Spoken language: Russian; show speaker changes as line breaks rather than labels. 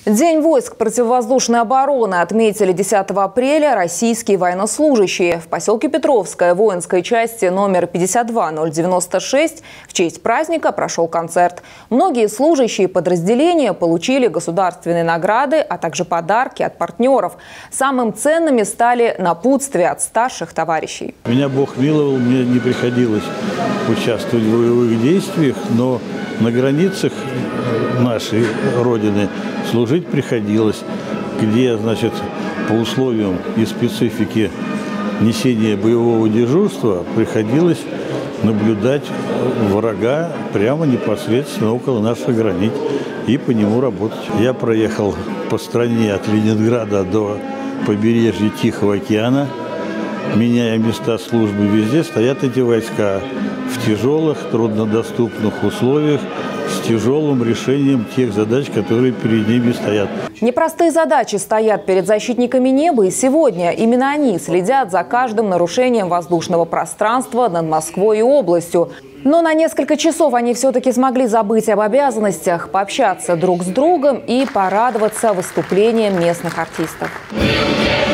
День войск противовоздушной обороны отметили 10 апреля российские военнослужащие. В поселке Петровское воинской части номер 52096 в честь праздника прошел концерт. Многие служащие подразделения получили государственные награды, а также подарки от партнеров. Самым ценными стали напутствия от старших товарищей.
Меня Бог миловал, мне не приходилось участвовать в боевых действиях, но на границах нашей Родины служить приходилось, где, значит, по условиям и специфике несения боевого дежурства приходилось наблюдать врага прямо непосредственно около наших границ и по нему работать. Я проехал по стране от Ленинграда до побережья Тихого океана, меняя места службы. Везде стоят эти войска в тяжелых, труднодоступных условиях, с тяжелым решением тех задач, которые перед ними стоят.
Непростые задачи стоят перед защитниками неба, и сегодня именно они следят за каждым нарушением воздушного пространства над Москвой и областью. Но на несколько часов они все-таки смогли забыть об обязанностях, пообщаться друг с другом и порадоваться выступлением местных артистов.